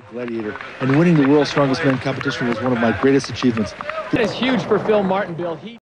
Gladiator. And winning the World's Strongest Men competition was one of my greatest achievements. That is huge for Phil Martinville.